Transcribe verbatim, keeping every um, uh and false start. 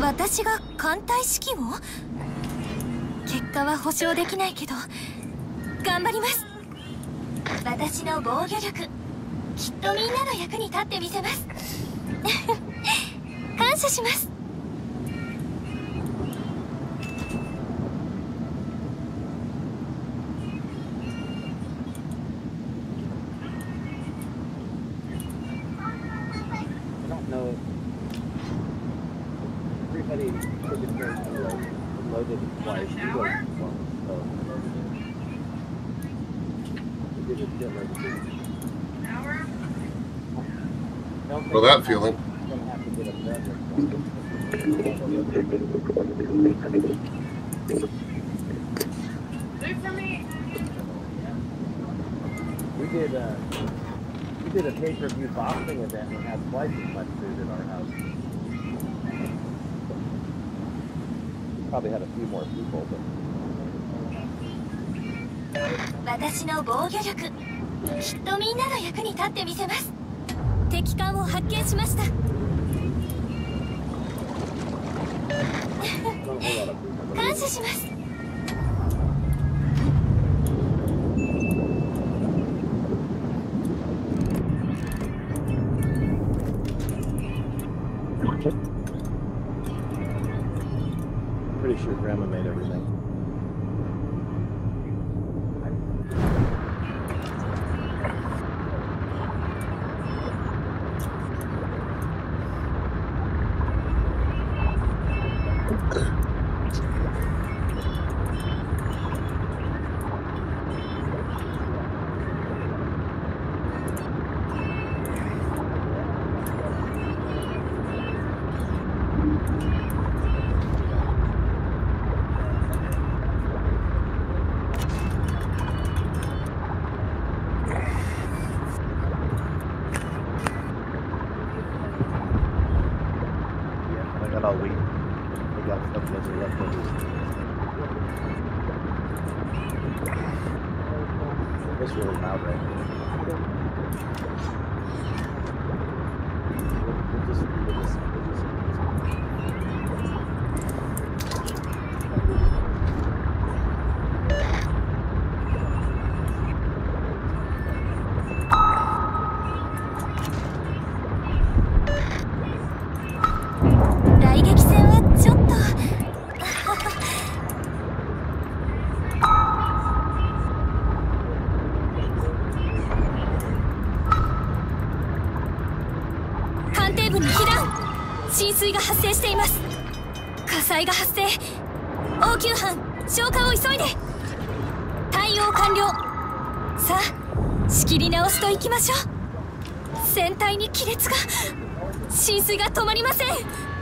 私が艦隊指揮を？結果は保証できないけど頑張ります。私の防御力きっとみんなの役に立ってみせます感謝します。 For that feeling. We did a we did a pay-per-view boxing event and had twice as much food in our house. We probably had a few more people, but. 私の防御力きっとみんなの役に立ってみせます。敵艦を発見しました感謝します。 Pretty sure Grandma made everything. All week. We got stuff that's left over. It's really loud right now. We'll just leave this. 浸水が発生しています。火災が発生。応急班消火を急いで。対応完了。さあ仕切り直しといきましょう。船体に亀裂が。浸水が止まりません。